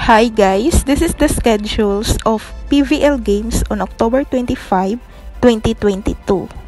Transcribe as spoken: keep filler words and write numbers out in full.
Hi guys, this is the schedules of P V L games on October twenty-fifth, twenty twenty-two.